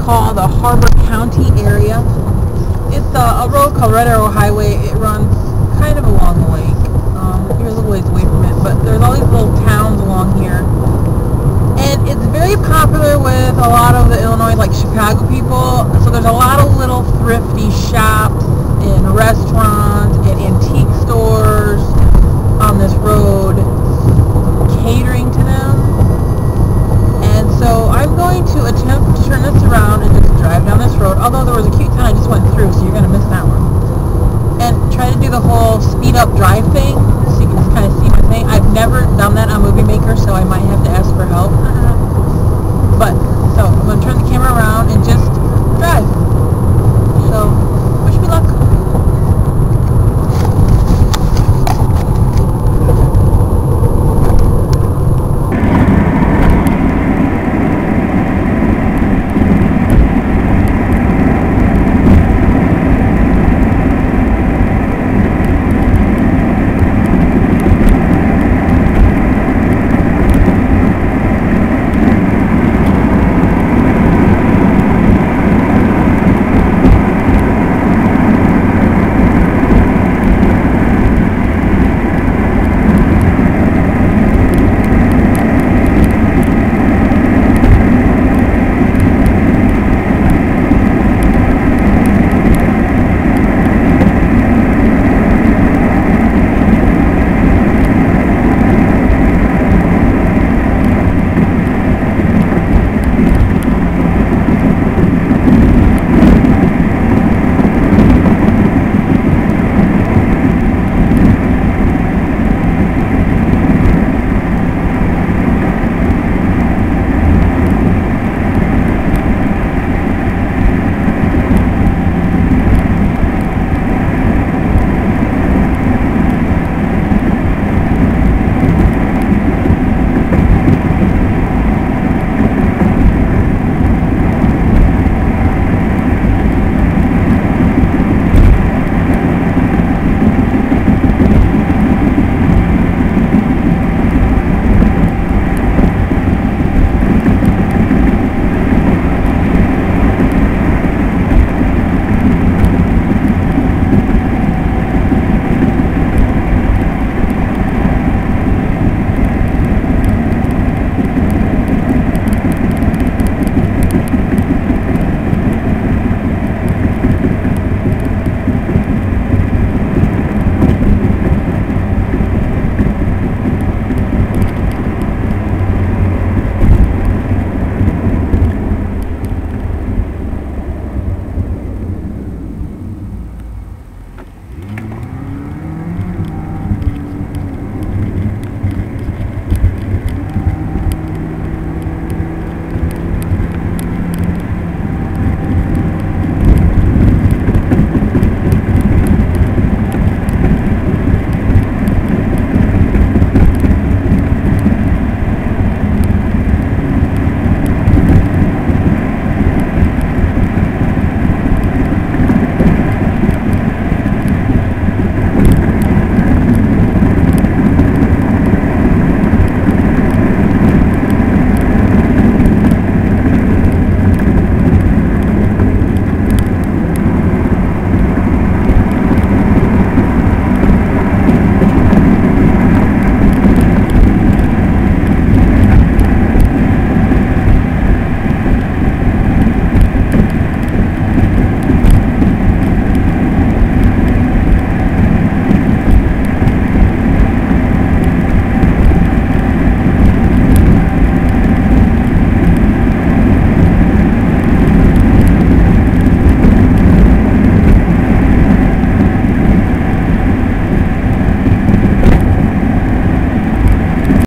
call the Harbor County area. It's a road called Red Arrow Highway. It runs kind of along the lake. You're a little ways away from it, but there's all these little towns along here. And it's very popular with a lot of the Illinois, like Chicago people. So there's a lot of little thrifty shops and restaurants and antique stores on this road catering to them. And so I'm going to attempt to turn this around and just drive down this road. Although there was a cute town I just went through, so you're going to miss that one. And try to do the whole speed up drive thing, so you can just kind of see my thing. I've never done that on Movie Maker, so I might have to ask for help. But, so I'm going to turn the camera around and just drive.